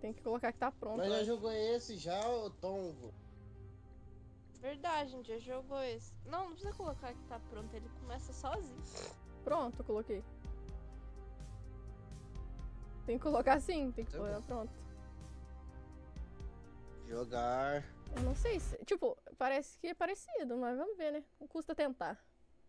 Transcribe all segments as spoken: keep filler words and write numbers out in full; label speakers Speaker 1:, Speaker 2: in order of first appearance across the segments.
Speaker 1: Tem que colocar que tá pronto.
Speaker 2: Mas já jogou esse já, ô Tombo?
Speaker 3: Verdade, a gente já jogou esse. Não, não precisa colocar que tá pronto, ele começa sozinho.
Speaker 1: Pronto, coloquei. Tem que colocar sim, tem que
Speaker 2: Tá
Speaker 1: colocar
Speaker 2: bom.
Speaker 1: pronto.
Speaker 2: Jogar.
Speaker 1: Eu não sei se... Tipo, parece que é parecido, mas vamos ver, né? Não custa tentar.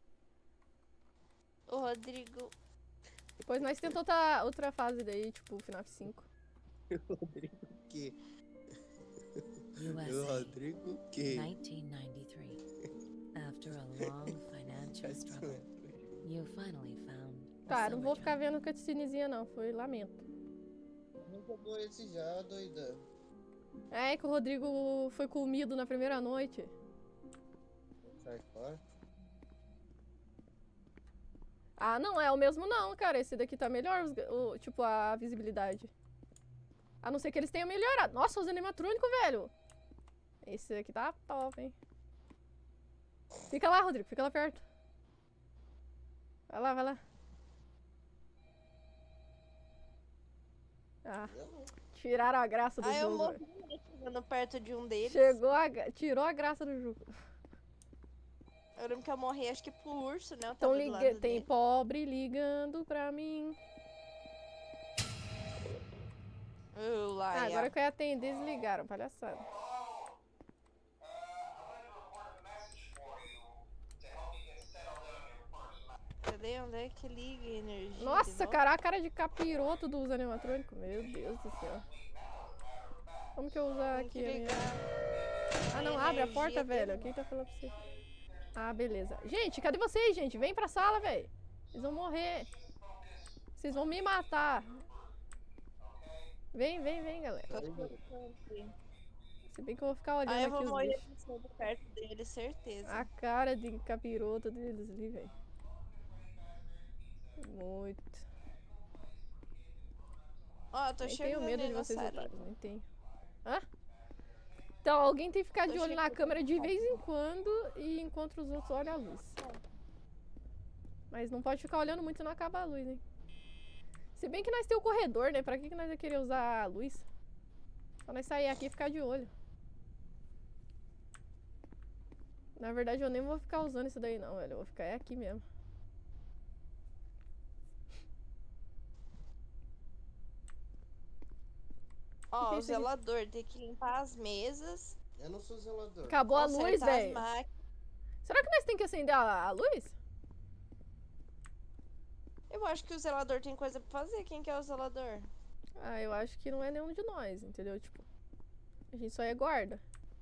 Speaker 3: O Rodrigo...
Speaker 1: Depois nós tentamos outra, outra fase daí, tipo, F NAF cinco.
Speaker 2: O Rodrigo o quê? O
Speaker 4: U S A,
Speaker 2: Rodrigo o quê?
Speaker 4: nineteen ninety-three. After a long financial struggle, you finally found a
Speaker 1: Tá, não vou
Speaker 4: summer
Speaker 1: ficar
Speaker 4: job.
Speaker 1: vendo cutscenezinha não, foi lamento.
Speaker 2: Não jogou esse já, doida.
Speaker 1: É que o Rodrigo foi comido na primeira noite.
Speaker 2: Sai fora.
Speaker 1: Ah, não, é o mesmo não, cara. Esse daqui tá melhor, os ga- o, tipo, a visibilidade. A não ser que eles tenham melhorado. Nossa, os animatrônicos, velho. Esse daqui tá top, hein. Fica lá, Rodrigo, fica lá perto. Vai lá, vai lá. Ah, tiraram a graça do
Speaker 3: Ah, eu
Speaker 1: jogo.
Speaker 3: morri
Speaker 1: velho.
Speaker 3: né, chegando perto de um deles.
Speaker 1: Chegou a, gra- tirou a graça do jogo.
Speaker 3: Eu lembro que eu morri, acho que pro urso, né? Eu
Speaker 1: Então
Speaker 3: tava do
Speaker 1: liga...
Speaker 3: lado
Speaker 1: tem
Speaker 3: dele.
Speaker 1: pobre ligando pra mim.
Speaker 3: Eu lá,
Speaker 1: Ah,
Speaker 3: é.
Speaker 1: agora que eu ia atender, desligaram, palhaçada.
Speaker 3: Cadê? Onde é que liga a energia?
Speaker 1: Nossa,
Speaker 3: de volta?
Speaker 1: cara, a cara de capiroto dos animatrônicos. Meu Deus do céu. Como que eu usar
Speaker 3: Tem que
Speaker 1: aqui a minha...
Speaker 3: ligar.
Speaker 1: Ah, não,
Speaker 3: a
Speaker 1: abre a
Speaker 3: energia
Speaker 1: porta, velho.
Speaker 3: dele.
Speaker 1: Quem tá falando pra você? Ah, beleza. Gente, cadê vocês, gente? Vem pra sala, velho. Vocês vão morrer. Vocês vão me matar. Vem, vem, vem, galera.
Speaker 3: Tô colocando aqui.
Speaker 1: Se bem que eu vou ficar olhando
Speaker 3: Ah, eu
Speaker 1: aqui
Speaker 3: vou
Speaker 1: os
Speaker 3: morrer
Speaker 1: bichos.
Speaker 3: passando perto dele, certeza.
Speaker 1: A cara de capiroto deles ali, velho. Muito.
Speaker 3: Ó, eu tô
Speaker 1: Nem
Speaker 3: chegando
Speaker 1: tenho medo
Speaker 3: aí
Speaker 1: de
Speaker 3: na
Speaker 1: vocês,
Speaker 3: salinha.
Speaker 1: otários. Nem tenho. Hã? Então, alguém tem que ficar
Speaker 3: Tô
Speaker 1: de olho na
Speaker 3: chegando.
Speaker 1: câmera de vez em quando e enquanto os outros olham a luz. Mas não pode ficar olhando muito e não acaba a luz, hein? Se bem que nós temos o corredor, né? Pra que que nós ia querer usar a luz? Só nós sair aqui e ficar de olho. Na verdade, eu nem vou ficar usando isso daí, não, velho. Eu vou ficar é aqui mesmo.
Speaker 3: Ó,
Speaker 1: que é
Speaker 3: o
Speaker 1: isso aqui?
Speaker 3: zelador tem que limpar as mesas.
Speaker 2: Eu não sou zelador.
Speaker 1: Acabou a luz,
Speaker 3: consertar as
Speaker 1: velho.
Speaker 3: máquinas.
Speaker 1: Será que nós temos que acender a, a luz?
Speaker 3: Eu acho que o zelador tem coisa pra fazer. Quem que é o zelador?
Speaker 1: Ah, eu acho que não é nenhum de nós, entendeu? Tipo, a gente só é guarda.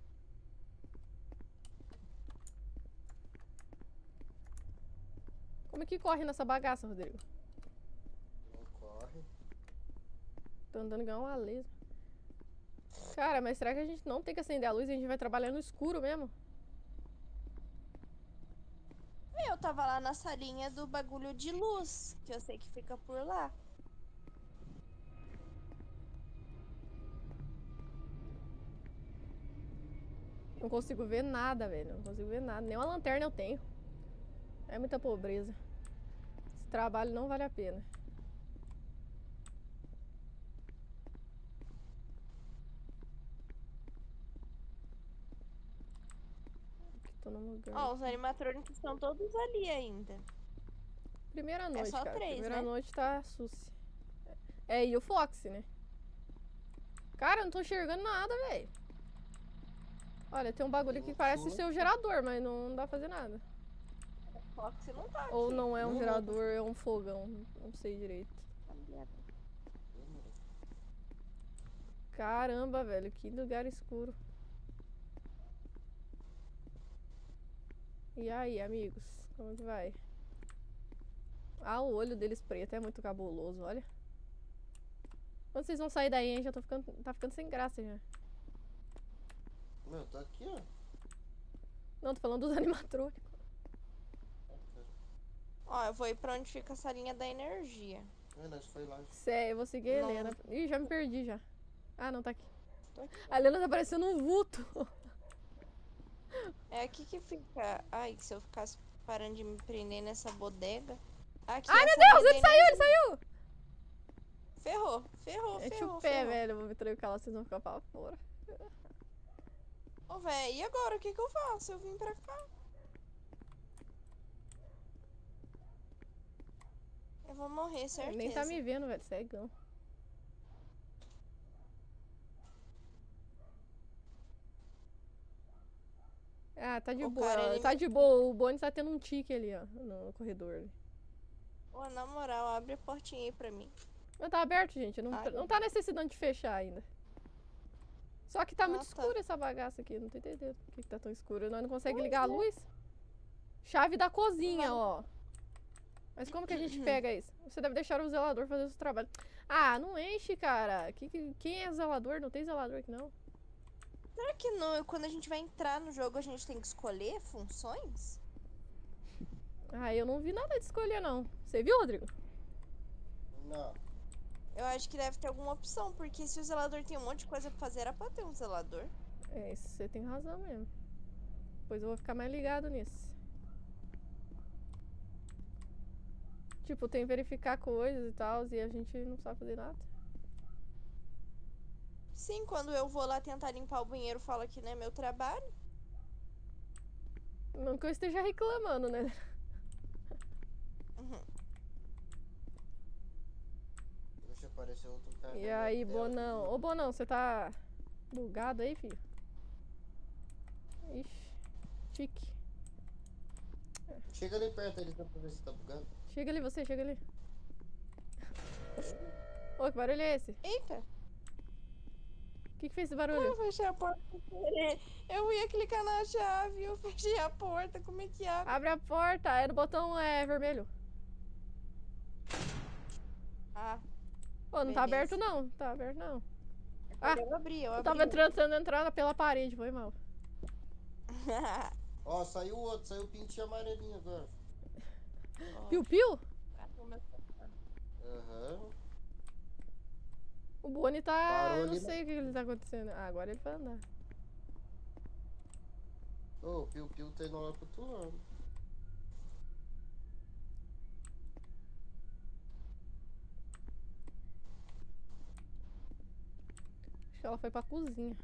Speaker 1: Como é que corre nessa bagaça, Rodrigo?
Speaker 2: Não corre.
Speaker 1: Tô andando igual uma laser. Cara, mas será que a gente não tem que acender a luz e a gente vai trabalhar no escuro mesmo?
Speaker 3: Eu tava lá na salinha do bagulho de luz, que eu sei que fica por lá.
Speaker 1: Não consigo ver nada, velho. Não consigo ver nada. Nem uma lanterna eu tenho. É muita pobreza. Esse trabalho não vale a pena. Aqui tô num lugar.
Speaker 3: Ó, os animatrônicos estão todos ali ainda.
Speaker 1: Primeira noite,
Speaker 3: só
Speaker 1: cara.
Speaker 3: três,
Speaker 1: Primeira
Speaker 3: né?
Speaker 1: noite tá suci. É, e o Fox, né? Cara, eu não tô enxergando nada, velho. Olha, tem um bagulho aqui que parece ser o gerador, mas não dá pra fazer nada.
Speaker 3: O Fox não tá
Speaker 1: Ou
Speaker 3: aqui.
Speaker 1: não é um
Speaker 2: Não.
Speaker 1: gerador, é um fogão. Não sei direito. Caramba, velho, que lugar escuro. E aí, amigos? Como que vai? Ah, o olho deles preto é muito cabuloso, olha. Quando vocês vão sair daí, hein? Já tô ficando, tá ficando sem graça já.
Speaker 2: Meu, tá aqui, ó.
Speaker 1: Não, tô falando dos animatrônicos.
Speaker 3: Ó, eu vou ir pra onde fica a salinha da energia.
Speaker 2: É, nós foi lá.
Speaker 1: Sério, eu vou seguir a
Speaker 3: Não.
Speaker 1: Helena. Ih, já me perdi já. Ah, não, tá aqui.
Speaker 3: Tô aqui.
Speaker 1: A Helena tá parecendo um vulto.
Speaker 3: É aqui que fica. Ai, se eu ficasse parando de me prender nessa bodega. Aqui
Speaker 1: Ai,
Speaker 3: é a
Speaker 1: meu
Speaker 3: salinha
Speaker 1: Deus,
Speaker 3: da
Speaker 1: ele saiu, ele
Speaker 3: energia.
Speaker 1: saiu!
Speaker 3: Ferrou, ferrou,
Speaker 1: Mete
Speaker 3: ferrou,
Speaker 1: o pé,
Speaker 3: ferrou.
Speaker 1: velho. Eu vou me trancar lá, vocês vão ficar pra fora.
Speaker 3: Ô, velho, e agora? O que que eu faço? Eu vim pra cá. Eu vou morrer, certeza.
Speaker 1: Nem tá me vendo, velho. Cegão. Ah, tá de
Speaker 3: O
Speaker 1: boa.
Speaker 3: cara, ele
Speaker 1: Tá
Speaker 3: me-
Speaker 1: de boa. O Bonnie tá tendo um tique ali, ó. No corredor ali.
Speaker 3: Ô, na moral, abre a portinha aí pra mim.
Speaker 1: Mas tá aberto, gente. Não,
Speaker 3: Ai.
Speaker 1: não tá necessitando de fechar ainda. Só que tá
Speaker 3: Ah,
Speaker 1: muito
Speaker 3: tá.
Speaker 1: escuro essa bagaça aqui. Não tô entendendo por que, que tá tão escuro. Nós não consegue ligar a luz. Chave da cozinha, ó. Mas como que a gente pega isso? Você deve deixar o zelador fazer o seu trabalho. Ah, não enche, cara. Que, que- quem é zelador? Não tem zelador aqui, não.
Speaker 3: Será que não, quando a gente vai entrar no jogo, a gente tem que escolher funções?
Speaker 1: Ah, eu não vi nada de escolher, não. Você viu, Rodrigo?
Speaker 2: Não.
Speaker 3: Eu acho que deve ter alguma opção, porque se o zelador tem um monte de coisa pra fazer, era pra ter um zelador.
Speaker 1: É, isso você tem razão mesmo. Depois eu vou ficar mais ligado nisso. Tipo, tem que verificar coisas e tal, e a gente não sabe fazer nada.
Speaker 3: Sim, quando eu vou lá tentar limpar o banheiro, fala que não é meu trabalho.
Speaker 1: Não que eu esteja reclamando, né?
Speaker 3: Uhum.
Speaker 2: Deixa aparecer outro cara.
Speaker 1: E
Speaker 2: na
Speaker 1: aí,
Speaker 2: minha tela
Speaker 1: Bonão?
Speaker 2: aqui.
Speaker 1: Ô, Bonão, você tá bugado aí, filho? Ixi, tique.
Speaker 2: Chega ali perto ali pra ver se tá bugado.
Speaker 1: Chega ali, você, chega ali. Ô, que barulho é esse? O
Speaker 3: Eita,
Speaker 1: que, que fez esse barulho?
Speaker 3: eu fechei a porta sem querer. Eu ia clicar na chave, eu fechei a porta, como é que abre?
Speaker 1: Abre a porta, é no botão é, vermelho.
Speaker 3: Ah,
Speaker 1: Ô, não tá
Speaker 3: Beleza.
Speaker 1: aberto não, tá aberto não. Ah,
Speaker 3: eu abri, eu
Speaker 1: Eu
Speaker 3: abri.
Speaker 1: tava entrando, tentando entrar pela parede, foi mal.
Speaker 2: Ó, saiu outro, saiu o pintinho amarelinho agora.
Speaker 1: Piu-piu?
Speaker 2: Aham.
Speaker 1: O Bonnie tá...
Speaker 2: Parou
Speaker 1: eu não
Speaker 2: ali,
Speaker 1: sei o que ele tá acontecendo. Ah, agora ele vai andar.
Speaker 2: Ô, o Piu Piu tá indo lá pro outro lado.
Speaker 1: Acho que ela foi pra cozinha.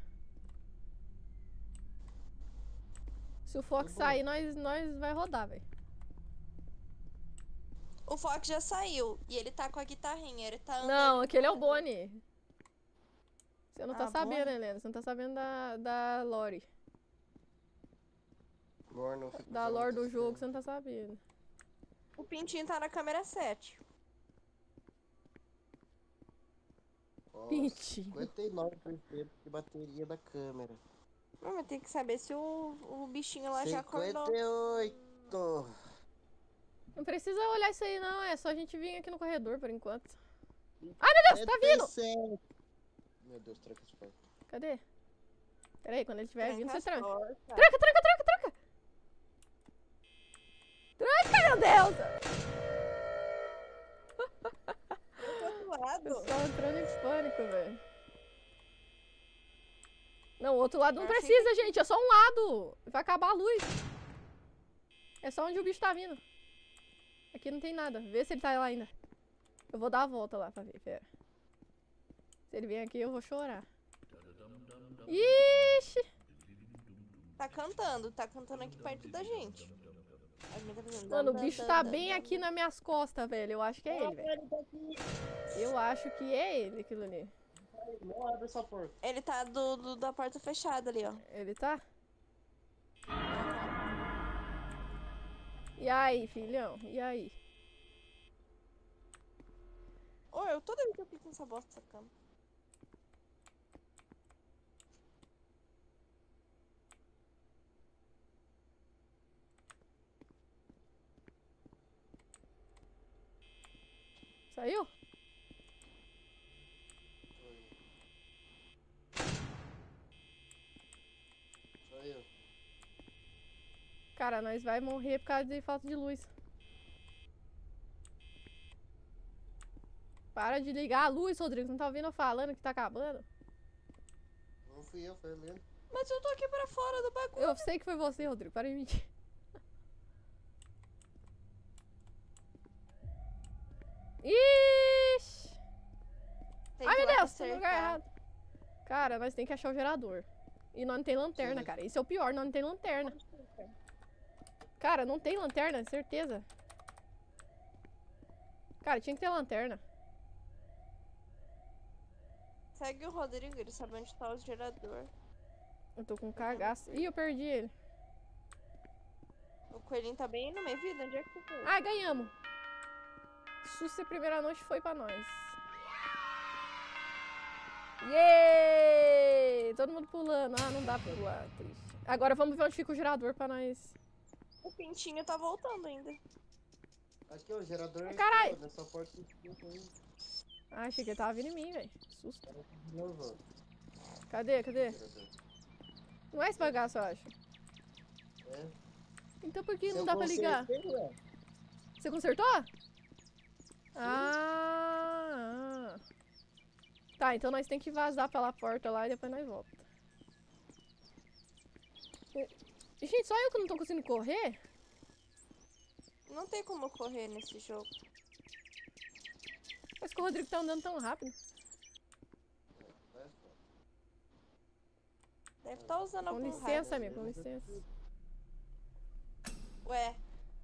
Speaker 1: Se o Fox
Speaker 2: bom.
Speaker 1: sair, nós, nós vai rodar, velho.
Speaker 3: O Fox já saiu e ele tá com a guitarrinha, ele tá andando.
Speaker 1: Não, aquele é o Bonnie. Você não tá
Speaker 3: Ah,
Speaker 1: sabendo,
Speaker 3: Bonnie?
Speaker 1: Helena. Você não tá sabendo da, da lore.
Speaker 2: Lore não fica
Speaker 1: Da
Speaker 2: usando
Speaker 1: lore do
Speaker 2: outras
Speaker 1: jogo,
Speaker 2: coisas.
Speaker 1: você não tá sabendo.
Speaker 3: O pintinho tá na câmera sete.
Speaker 2: Ó,
Speaker 1: Pintinho.
Speaker 2: cinquenta e nove por cento de bateria da câmera.
Speaker 3: Não, mas tem que saber se o, o bichinho lá já acordou.
Speaker 2: cinquenta e oito.
Speaker 1: Não precisa olhar isso aí, não. É só a gente vir aqui no corredor, por enquanto. Ai, meu Deus, tá vindo!
Speaker 2: cinquenta e sete. Meu Deus, tranca as portas.
Speaker 1: Cadê? Pera aí, quando ele estiver vindo, você
Speaker 3: as
Speaker 1: tranca.
Speaker 3: portas.
Speaker 1: Tranca, tranca, tranca, tranca! Tranca, meu Deus!
Speaker 3: Do outro lado.
Speaker 1: Pessoal entrando em pânico, velho. Não, o outro lado não
Speaker 3: Eu achei
Speaker 1: precisa, gente. É só um lado. Vai acabar a luz. É só onde o bicho tá vindo. Aqui não tem nada. Vê se ele tá lá ainda. Eu vou dar a volta lá pra ver, pera. Se ele vier aqui, eu vou chorar. Ixi!
Speaker 3: Tá cantando, tá cantando aqui perto da gente. A gente tá fazendo
Speaker 1: Mano, o
Speaker 3: dan,
Speaker 1: bicho
Speaker 3: dan,
Speaker 1: tá
Speaker 3: dan,
Speaker 1: bem
Speaker 3: dan,
Speaker 1: aqui nas minhas costas, velho. Eu acho que é ele, velho. Eu acho que é ele, aquilo ali.
Speaker 2: Não abre essa porta.
Speaker 3: Ele tá do, do- da porta fechada ali, ó.
Speaker 1: Ele tá? E aí, filhão? E aí?
Speaker 3: Ô, eu toda vez que eu clico nessa bosta dessa cama.
Speaker 1: Saiu?
Speaker 2: Saiu.
Speaker 1: Cara, nós vai morrer por causa de falta de luz. Para de ligar a luz, Rodrigo. Você não tá ouvindo eu falando que tá acabando?
Speaker 2: Não fui eu, foi a Helena.
Speaker 3: Mas eu tô aqui pra fora do bagulho.
Speaker 1: Eu sei que foi você, Rodrigo. Para de mentir. Ixi! no lugar
Speaker 3: acertar.
Speaker 1: errado. Cara, nós tem que achar o gerador. E nós não tem lanterna,
Speaker 2: Sim.
Speaker 1: cara. Isso é o pior, nós não tem lanterna. Cara, não tem lanterna, certeza. Cara, tinha que ter lanterna.
Speaker 3: Segue o Rodrigo, ele sabe onde tá o gerador.
Speaker 1: Eu tô com um cagaço. Ih, eu perdi ele.
Speaker 3: O coelhinho tá bem no meio vida, onde é que tu foi?
Speaker 1: Ah, ganhamos. Sussa, a primeira noite foi pra nós. Yay! Todo mundo pulando. Ah, não dá pra pular. Triste. Agora vamos ver onde fica o gerador pra nós.
Speaker 3: O pintinho tá voltando ainda.
Speaker 2: Acho que é o gerador.
Speaker 1: Ah, caralho.
Speaker 2: Nessa porta que eu tô indo.
Speaker 1: Ah, achei que ele tava vindo em mim, velho. Susto.
Speaker 2: De novo,
Speaker 1: Cadê? Cadê?
Speaker 2: ó, gerador.
Speaker 1: Não é esse bagaço, eu acho.
Speaker 2: É.
Speaker 1: Então por que
Speaker 2: Se
Speaker 1: não
Speaker 2: eu
Speaker 1: dá pra ligar?
Speaker 2: consertei, ué.
Speaker 1: Você consertou? Ah, ah. Tá, então nós tem que vazar pela porta lá e depois nós volta. E- Gente, só eu que não tô conseguindo correr?
Speaker 3: Não tem como correr nesse jogo.
Speaker 1: Mas que o Rodrigo tá andando tão rápido.
Speaker 2: Vai,
Speaker 3: Deve estar usando
Speaker 1: Com
Speaker 3: algum
Speaker 1: licença,
Speaker 3: hack.
Speaker 1: amigo, com licença.
Speaker 3: Ué,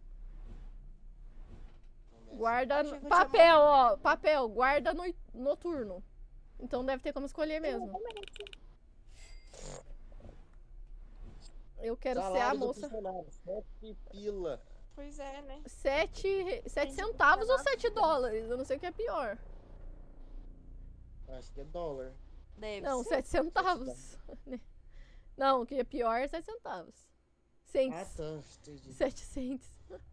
Speaker 1: Guarda.
Speaker 3: Achei que eu
Speaker 1: Papel, ó. Papel, guarda noi- noturno. Então deve ter como escolher mesmo. Eu quero ser a
Speaker 2: Salário do
Speaker 1: moça.
Speaker 2: funcionário, sete pila.
Speaker 3: pois é, né?
Speaker 1: Sete, re- sete centavos ou sete dólares? Eu não sei o que é pior.
Speaker 2: Acho que é dólar.
Speaker 3: Deve
Speaker 1: Não,
Speaker 3: ser.
Speaker 1: sete centavos. Não, o que é pior é sete centavos.
Speaker 2: Ah,
Speaker 1: Cents.
Speaker 2: tá. Entendi.
Speaker 1: Sete cents.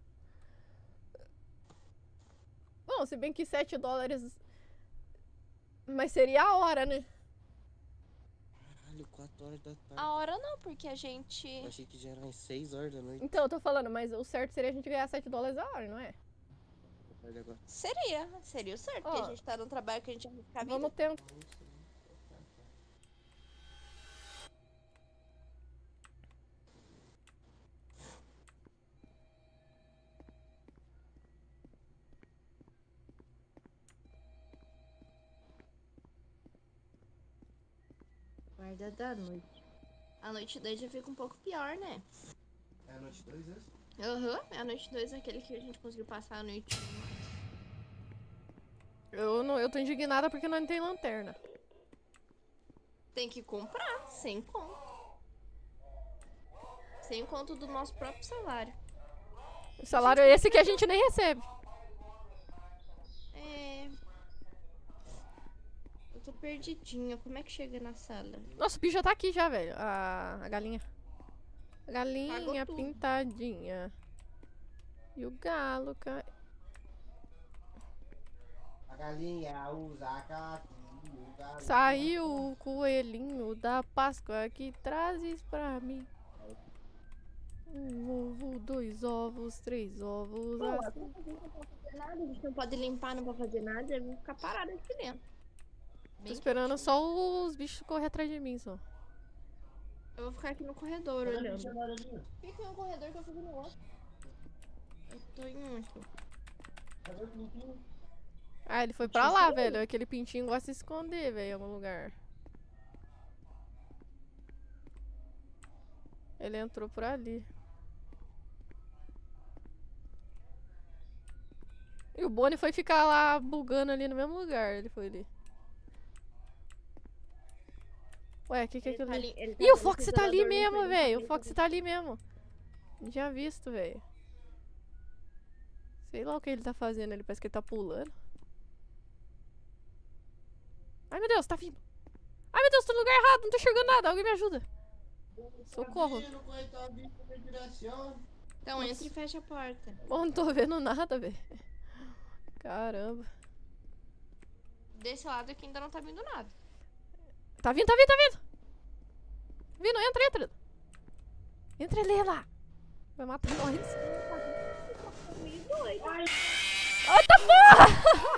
Speaker 1: Bom, se bem que sete dólares. Mas seria a hora, né?
Speaker 2: Caralho, quatro horas da tarde.
Speaker 3: A hora não, porque a gente...
Speaker 2: Eu achei que já eram seis horas da noite.
Speaker 1: Então, eu tô falando, mas o certo seria a gente ganhar sete dólares a hora, não é?
Speaker 2: Olha agora.
Speaker 3: Seria, seria o certo, porque
Speaker 1: Ó.
Speaker 3: a gente tá num trabalho que a gente vai ficar vivo.
Speaker 1: Vamos tentar.
Speaker 3: Guarda da noite. A noite dois já fica um pouco pior, né?
Speaker 2: É a noite dois, esse?
Speaker 3: Aham, é a noite dois aquele que a gente conseguiu passar a noite.
Speaker 1: Eu, não, eu tô indignada porque nós não tem lanterna.
Speaker 3: Tem que comprar, sem conto. Sem conto do nosso próprio salário.
Speaker 1: O salário é esse que a gente nem recebe.
Speaker 3: É. Eu tô perdidinha. Como é que chega na sala?
Speaker 1: Nossa, o bicho já tá aqui já, velho. A, a galinha. A galinha
Speaker 3: Pagou tudo.
Speaker 1: pintadinha. E o galo, cara.
Speaker 2: A galinha usa a caquinha, o galo-
Speaker 1: Saiu o coelhinho da Páscoa que trazes pra mim. Um ovo, dois ovos, três ovos.
Speaker 3: Pô,
Speaker 1: assim.
Speaker 3: não pode fazer nada, a gente não pode limpar, não pode fazer nada, eu vou ficar parada aqui dentro.
Speaker 1: Tô
Speaker 3: Bem
Speaker 1: esperando só os bichos correr atrás de mim, só.
Speaker 3: Eu vou ficar aqui no corredor
Speaker 2: Cadê o
Speaker 3: olhando.
Speaker 2: funcionário ali?
Speaker 3: Fica no corredor que eu fico no outro. Eu tô em um aqui.
Speaker 2: Cadê o pintinho?
Speaker 1: Ah, ele foi pra lá, velho. Aquele pintinho gosta de se esconder, velho, em algum lugar. Ele entrou por ali. E o Bonnie foi ficar lá bugando ali no mesmo lugar. Ele foi ali. Ué, o que que é
Speaker 3: Ele
Speaker 1: aquilo
Speaker 3: tá
Speaker 1: ali?
Speaker 3: ali- ele tá
Speaker 1: Ih, o
Speaker 3: vendo
Speaker 1: Fox
Speaker 3: que
Speaker 1: tá ali
Speaker 3: zelador não
Speaker 1: mesmo,
Speaker 3: foi
Speaker 1: velho. O
Speaker 3: limpo,
Speaker 1: Fox
Speaker 3: né?
Speaker 1: tá ali mesmo. Não tinha visto, velho. Sei lá o que ele tá fazendo. Ele parece que ele tá pulando. Ai, meu Deus, tá vindo. Ai, meu Deus, tô no lugar errado. Não tô enxergando nada. Alguém me ajuda. Socorro.
Speaker 2: Tadinho, coitadinho, na direção.
Speaker 3: Então entra e fecha a porta.
Speaker 1: Bom, não tô vendo nada, velho. Caramba.
Speaker 3: Desse lado aqui ainda não tá vindo nada.
Speaker 1: Tá vindo, tá vindo, tá vindo. Vindo, entra, entra. Entra ali lá. Vai matar nós. Eita porra!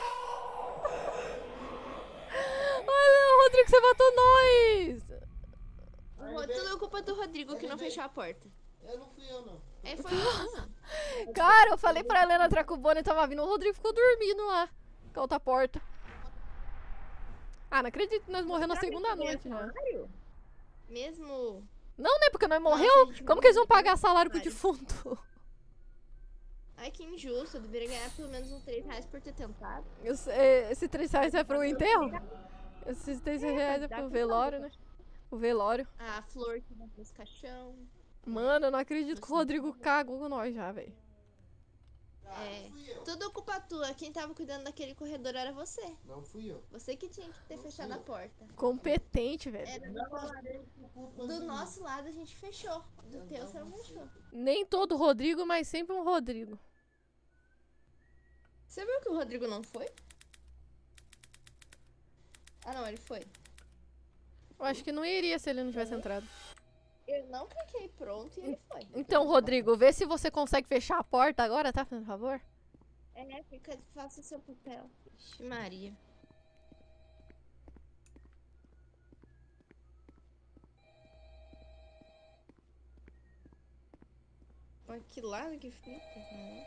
Speaker 1: Olha, Rodrigo, você matou nós.
Speaker 3: O Rod- Tudo é culpa do Rodrigo que não fechou a porta.
Speaker 2: Eu não fui eu, não.
Speaker 3: É, foi isso.
Speaker 1: Cara, eu falei pra Helena entrar com o Bonnie, tava vindo. O Rodrigo ficou dormindo lá. Com a outra porta. Ah, não acredito que nós morremos na
Speaker 3: Será que
Speaker 1: segunda
Speaker 3: esse
Speaker 1: noite,
Speaker 3: é
Speaker 1: né?
Speaker 3: salário? Mesmo.
Speaker 1: Não, né? Porque nós
Speaker 3: Nossa,
Speaker 1: morreu.
Speaker 3: gente,
Speaker 1: Como que eles vão
Speaker 3: muito
Speaker 1: pagar salário pro
Speaker 3: salário.
Speaker 1: defunto?
Speaker 3: Ai, que injusto. Eu deveria ganhar pelo menos uns três reais por ter tentado.
Speaker 1: Esse, é, esse três reais é pro enterro? Esses três reais é
Speaker 3: dá
Speaker 1: pro
Speaker 3: pra
Speaker 1: velório,
Speaker 3: fazer.
Speaker 1: né? O velório.
Speaker 3: A flor que vai pros caixão.
Speaker 1: Mano, eu não acredito que o
Speaker 3: Assim,
Speaker 1: Rodrigo cagou com nós já, velho.
Speaker 2: Ah,
Speaker 3: É.
Speaker 2: não fui eu.
Speaker 3: Tudo culpa tua. Quem tava cuidando daquele corredor era você.
Speaker 2: Não fui eu.
Speaker 3: Você que tinha que ter
Speaker 2: Não
Speaker 3: fechado
Speaker 2: fui
Speaker 3: a
Speaker 2: eu.
Speaker 3: porta.
Speaker 1: Competente, velho.
Speaker 3: Era do,
Speaker 2: Não,
Speaker 3: teu lado.
Speaker 2: por culpa
Speaker 3: Do
Speaker 2: de mim.
Speaker 3: nosso lado a gente fechou. Do
Speaker 2: Eu
Speaker 3: teu
Speaker 2: não
Speaker 3: você não
Speaker 2: sei.
Speaker 3: fechou.
Speaker 1: Nem todo Rodrigo, mas sempre um Rodrigo.
Speaker 3: Você viu que o Rodrigo não foi? Ah não, ele foi.
Speaker 1: Eu acho que não iria se ele não tivesse entrado.
Speaker 3: Eu não cliquei pronto e ele foi.
Speaker 1: Então, Rodrigo, vê se você consegue fechar a porta agora, tá? Por favor.
Speaker 3: É, fica, faça o seu papel. Ixi, Maria. Olha que lado que fica, né?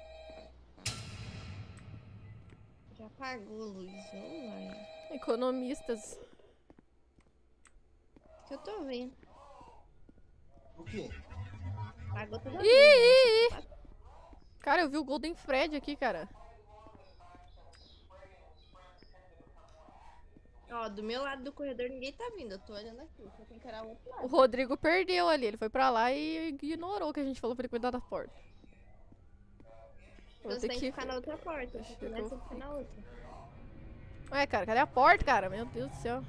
Speaker 3: Já apagou a luz, não vai.
Speaker 1: Economistas.
Speaker 3: Que eu tô vendo.
Speaker 2: O quê?
Speaker 3: Apagou toda a
Speaker 1: Ih,
Speaker 3: luz.
Speaker 1: ih,
Speaker 3: né?
Speaker 1: ih. Cara, eu vi o Golden Fred aqui, cara.
Speaker 3: Ó, do meu lado do corredor ninguém tá vindo. Eu tô olhando aqui. Só tem que olhar o outro
Speaker 1: O
Speaker 3: lado.
Speaker 1: Rodrigo perdeu ali. Ele foi pra lá e ignorou que a gente falou pra ele cuidar da porta. Vou
Speaker 3: Então você
Speaker 1: ter
Speaker 3: tem que
Speaker 1: que...
Speaker 3: ficar na outra porta.
Speaker 1: Deixa
Speaker 3: Você
Speaker 1: eu ver
Speaker 3: começa a
Speaker 1: como
Speaker 3: ficar na outra.
Speaker 1: Ué, cara, cadê a porta, cara? Meu Deus do céu.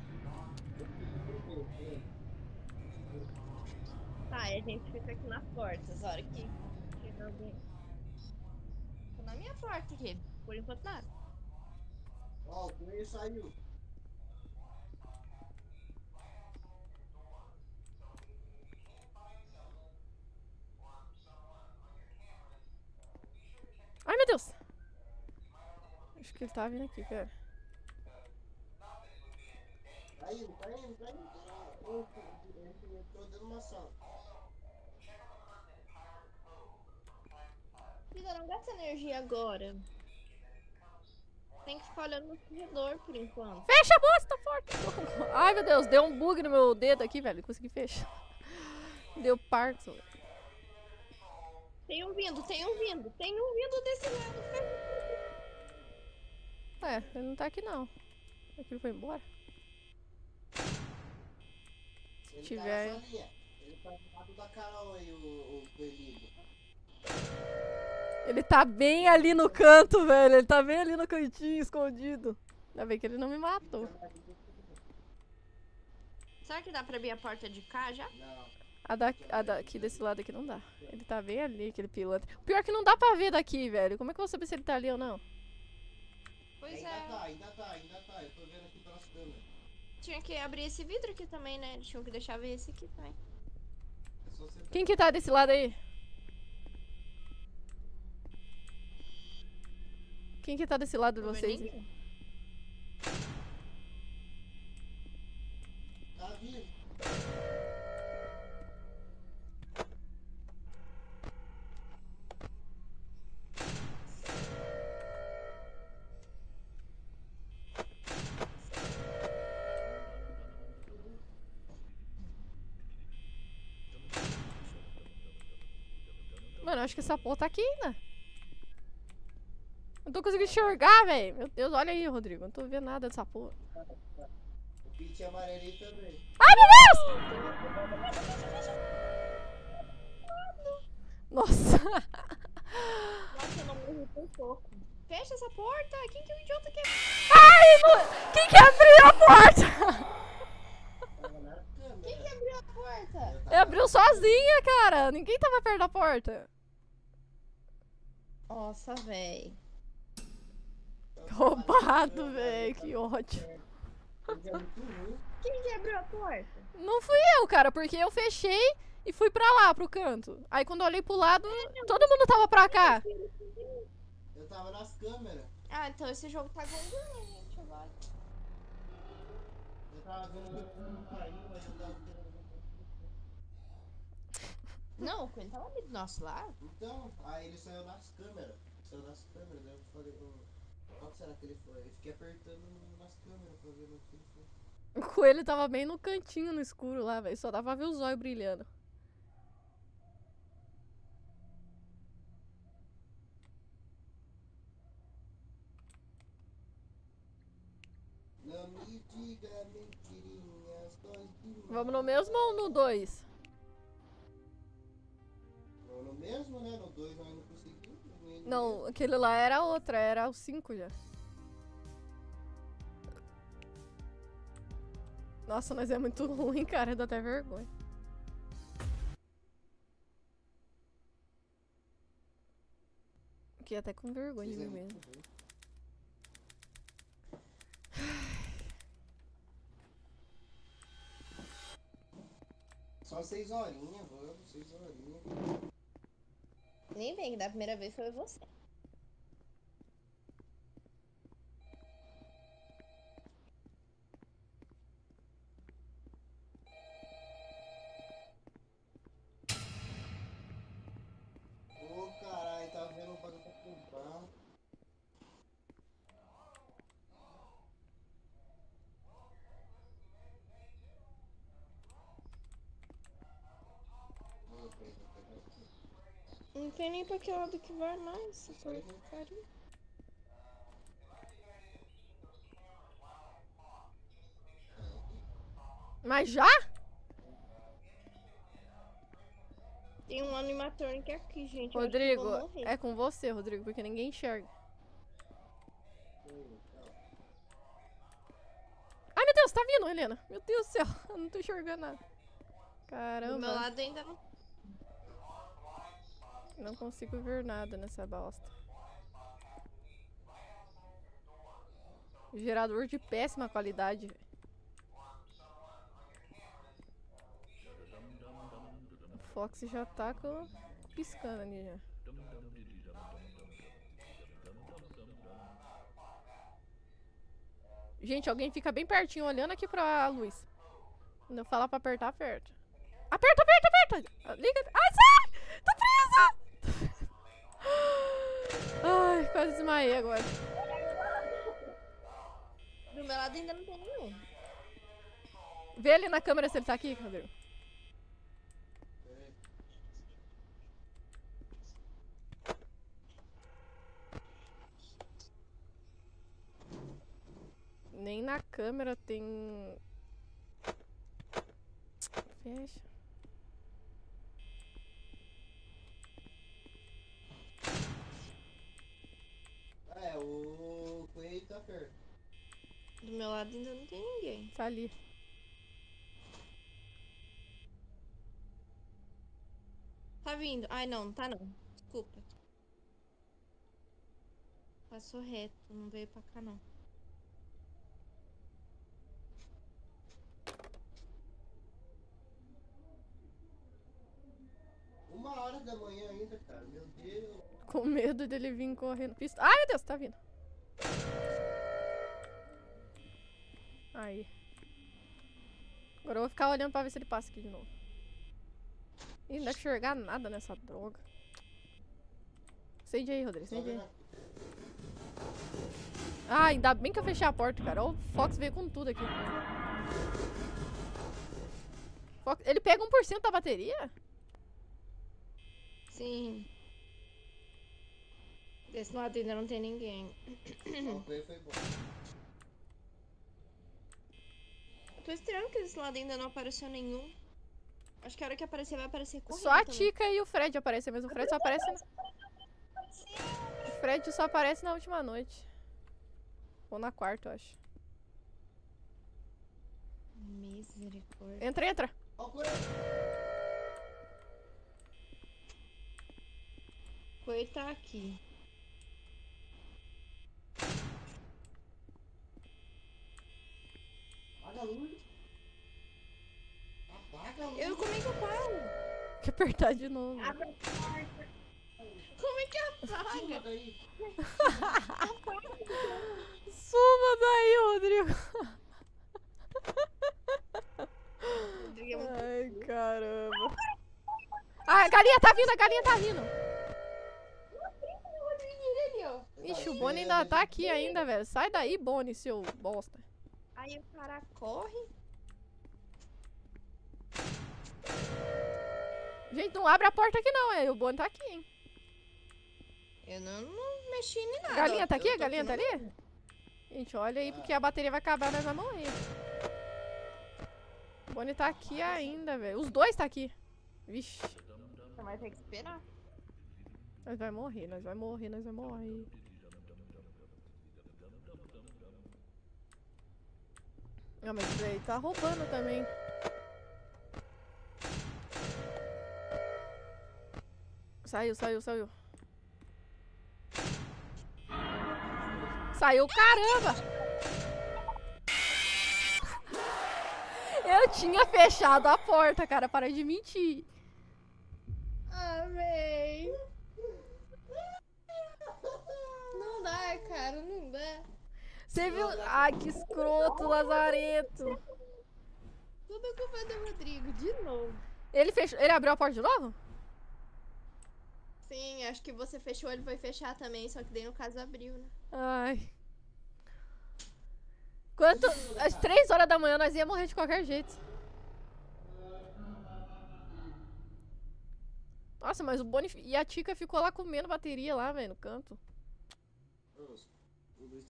Speaker 3: Tá, e a gente fica aqui nas portas. A hora que chega alguém. Tô na minha porta aqui. Por enquanto nada.
Speaker 2: Ó, o coelho saiu.
Speaker 1: Ai, meu Deus. Acho que ele tá vindo aqui, cara.
Speaker 2: Tá indo, tá indo, tá indo. Eu eu tô dando uma sala.
Speaker 3: Vida, não gasta energia agora. Tem que ficar olhando no corredor por enquanto.
Speaker 1: Fecha a bosta da porta. Ai, meu Deus. Deu um bug no meu dedo aqui, velho. Não consegui fechar. Deu Parkinson.
Speaker 3: Tem um vindo, tem um vindo, tem um vindo desse lado.
Speaker 1: É, ele não tá aqui, não. Aqui ele foi embora.
Speaker 2: Ele
Speaker 1: tiver-
Speaker 2: tá na salinha. Ele tá do lado da Carol aí, o, o coelhinho.
Speaker 1: Ele tá bem ali no canto, velho. Ele tá bem ali no cantinho, escondido. Ainda bem que ele não me matou.
Speaker 3: Será que dá pra abrir a porta de cá já?
Speaker 2: Não.
Speaker 1: A, da, a daqui desse lado aqui não dá. Ele tá bem ali, aquele pilantra. O pior é que não dá pra ver daqui, velho. Como é que eu vou saber se ele tá ali ou não?
Speaker 3: Pois
Speaker 2: Ainda
Speaker 3: é.
Speaker 2: tá, ainda tá, ainda tá. Eu tô vendo aqui pelas câmeras.
Speaker 3: Tinha que abrir esse vidro aqui também, né? Eles tinham que deixar ver esse aqui também.
Speaker 2: É só você...
Speaker 1: Quem que tá desse lado aí? Quem que tá desse lado de
Speaker 3: Não vê
Speaker 1: vocês?
Speaker 3: ninguém.
Speaker 2: Tá vindo.
Speaker 1: Mano, eu acho que essa porra tá aqui ainda. Não tô conseguindo enxergar, velho. Meu Deus, olha aí, Rodrigo. Eu não tô vendo nada dessa porra.
Speaker 2: O Pete amarelinho também.
Speaker 1: Ai, meu Deus! Nossa.
Speaker 3: Nossa, eu não morri por pouco. Fecha essa porta! Quem que é o idiota que é?
Speaker 1: Ai, não... Quem que abriu a porta?
Speaker 2: Tava na câmera.
Speaker 3: Quem que abriu a porta?
Speaker 2: Eu tava-
Speaker 1: Ela abriu sozinha, cara. Ninguém tava perto da porta.
Speaker 3: Nossa, véi.
Speaker 2: eu tava na
Speaker 1: Roubado,
Speaker 2: câmera,
Speaker 1: velho.
Speaker 2: eu
Speaker 1: Que
Speaker 2: tava-
Speaker 1: ódio.
Speaker 2: Ele é muito ruim.
Speaker 3: Quem que abriu a porta?
Speaker 1: Não fui eu, cara, porque eu fechei e fui pra lá, pro canto. Aí quando eu olhei pro lado, todo mundo tava pra cá.
Speaker 2: Eu tava nas câmeras.
Speaker 3: Ah, então esse jogo tá gongando, gente, agora.
Speaker 2: Eu tava vendo meu filho caindo, aí eu tava vendo.
Speaker 3: Não, o Quinn tava ali do nosso lado.
Speaker 2: Então, aí ele saiu nas câmeras. Saiu nas câmeras, daí eu falei, ô, Qual será que ele foi? Eu fiquei apertando nas câmeras pra ver no que ele foi.
Speaker 1: O coelho tava bem no cantinho, no escuro lá, velho. Só dava pra ver os olhos brilhando.
Speaker 2: Não me diga mentirinhas, dói demais.
Speaker 1: Vamos no mesmo ou no dois?
Speaker 2: Não, no mesmo, né? No dois nós não conseguimos. nem no
Speaker 1: Não,
Speaker 2: mesmo.
Speaker 1: aquele lá era outra, era o cinco já. Nossa, mas é muito ruim, cara. Dá até vergonha. Fiquei até com vergonha de mim
Speaker 2: Fizemos
Speaker 1: mesmo.
Speaker 2: tudo. Só seis horinhas, vamos, seis horinhas.
Speaker 3: Nem vem, que da primeira vez foi você.
Speaker 2: Ô caralho, tá vendo o bagulho pra comprar. Vou pegar, vou pegar aqui.
Speaker 3: Não tem nem pra que lado que vai mais. Essa
Speaker 2: Vai, né?
Speaker 3: porcaria.
Speaker 1: Mas já?
Speaker 3: Tem um animatronic aqui, gente. Eu acho que eu
Speaker 1: Rodrigo,
Speaker 3: vou morrer.
Speaker 1: é com você, Rodrigo, porque ninguém enxerga. Ai, meu Deus, tá vindo, Helena. Meu Deus do céu, eu não tô enxergando nada.
Speaker 3: Do meu
Speaker 1: Caramba,
Speaker 3: lado ainda não.
Speaker 1: não consigo ver nada nessa bosta. Gerador de péssima qualidade. O Fox já tá com... piscando ali já. Gente, alguém fica bem pertinho olhando aqui pra luz. Quando eu falar pra apertar, aperta. Aperta, aperta, aperta! Liga. Ai, sai! Tô presa! Ai, quase desmaiei agora.
Speaker 3: Do meu lado ainda não tem nenhum.
Speaker 1: Vê ele na câmera se ele tá aqui, Rodrigo. Nem na câmera tem... Fecha.
Speaker 2: É, o coelho tá perto.
Speaker 3: Do meu lado ainda não tem ninguém.
Speaker 1: Tá ali.
Speaker 3: Tá vindo. Ai, não, não tá não. Desculpa. Passou reto, não veio pra cá não.
Speaker 2: Uma hora da manhã ainda, cara. Meu Deus.
Speaker 1: Com medo dele vir correndo. Pista... Ai, meu Deus, tá vindo. Aí. Agora eu vou ficar olhando pra ver se ele passa aqui de novo. Ih, não dá pra enxergar nada nessa droga. Acende aí, Rodrigo.
Speaker 2: Só
Speaker 1: Acende aí.
Speaker 2: vendo a-
Speaker 1: Ah, ainda bem que eu fechei a porta, cara. Ó, o Fox veio com tudo aqui. Fox... Ele pega um por cento da bateria?
Speaker 3: Sim. Desse lado ainda não tem ninguém.
Speaker 2: Ó, o coelho foi bom.
Speaker 3: Eu tô estranhando que desse lado ainda não apareceu nenhum. Acho que a hora que aparecer vai aparecer correndo
Speaker 1: Só a
Speaker 3: também.
Speaker 1: Tica e o Fred aparecem mesmo. O Fred só aparece... O Fred só aparece na última noite. Ou na quarta, eu acho.
Speaker 3: Misericórdia.
Speaker 1: Entra, entra.
Speaker 2: Ó, o coelho.
Speaker 3: O coelho tá aqui.
Speaker 2: Apaga a luz. Apaga a luz.
Speaker 3: Eu, como é que eu paro?
Speaker 1: Tem que apertar de novo.
Speaker 3: Como é que
Speaker 2: Tira
Speaker 3: apaga?
Speaker 2: daí.
Speaker 1: Suma daí, Rodrigo.
Speaker 3: Rodrigo é muito
Speaker 1: Ai, caramba. Ah, a galinha tá vindo, a galinha tá vindo.
Speaker 3: Rodrigo ali, ó.
Speaker 1: Ixi, o Bonnie ainda tá aqui ainda, velho. Sai daí, Bonnie, seu bosta.
Speaker 3: Aí o cara corre.
Speaker 1: Gente, não abre a porta aqui não, é. O Bonnie tá aqui, hein.
Speaker 3: Eu não, não mexi em nada.
Speaker 1: Galinha
Speaker 3: ó.
Speaker 1: tá aqui?
Speaker 3: Eu
Speaker 1: A
Speaker 3: tô
Speaker 1: galinha tá
Speaker 3: no-
Speaker 1: ali? Gente, olha aí, porque a bateria vai acabar, nós vamos morrer. O Bonnie tá aqui ainda, velho. Os dois tá aqui. Vixe.
Speaker 3: Você vai ter que esperar.
Speaker 1: Nós vai morrer, nós vai morrer, nós vai morrer. Ah, mas isso aí tá roubando também. Saiu, saiu, saiu. Saiu, caramba! Eu tinha fechado a porta, cara. Para de mentir.
Speaker 3: Ah, véi. Não dá, cara, não dá.
Speaker 1: Você viu? Ai, que escroto, lazarento.
Speaker 3: Tudo culpa do Rodrigo, de novo.
Speaker 1: Ele fechou. Ele abriu a porta de novo?
Speaker 3: Sim, acho que você fechou, ele foi fechar também, só que daí no caso abriu, né?
Speaker 1: Ai. Quanto? Às três horas da manhã nós ia morrer de qualquer jeito. Nossa, mas o Bonnie e a Tica ficou lá comendo bateria lá, velho, no canto.